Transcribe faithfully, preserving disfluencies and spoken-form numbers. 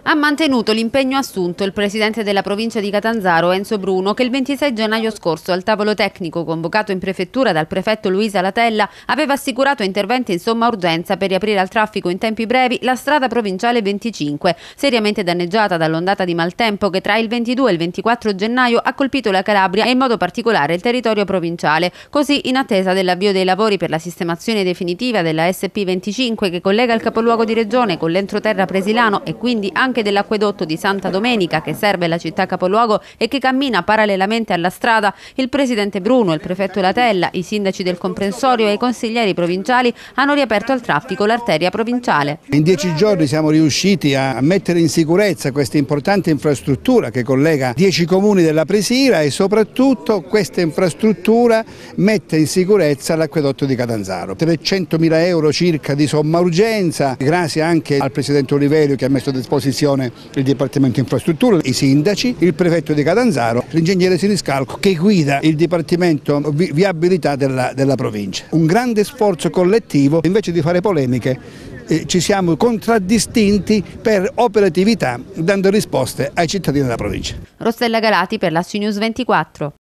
Ha mantenuto l'impegno assunto il presidente della provincia di Catanzaro, Enzo Bruno, che il ventisei gennaio scorso al tavolo tecnico convocato in prefettura dal prefetto Luisa Latella aveva assicurato interventi in somma urgenza per riaprire al traffico in tempi brevi la strada provinciale venticinque, seriamente danneggiata dall'ondata di maltempo che tra il ventidue e il ventiquattro gennaio ha colpito la Calabria e in modo particolare il territorio provinciale. Così, in attesa dell'avvio dei lavori per la sistemazione definitiva della S P venticinque che collega il capoluogo di regione con l'entroterra presilano e quindi anche anche dell'acquedotto di Santa Domenica che serve la città capoluogo e che cammina parallelamente alla strada, il presidente Bruno, il prefetto Latella, i sindaci del comprensorio e i consiglieri provinciali hanno riaperto al traffico l'arteria provinciale. In dieci giorni siamo riusciti a mettere in sicurezza questa importante infrastruttura che collega dieci comuni della Presira e soprattutto questa infrastruttura mette in sicurezza l'acquedotto di Catanzaro. trecentomila euro circa di somma urgenza, grazie anche al presidente Oliverio che ha messo a disposizione il Dipartimento Infrastrutture, i sindaci, il prefetto di Catanzaro, l'ingegnere Siniscalco che guida il Dipartimento vi Viabilità della, della provincia. Un grande sforzo collettivo, invece di fare polemiche eh, ci siamo contraddistinti per operatività dando risposte ai cittadini della provincia. Rossella Galati per l'A C I News ventiquattro.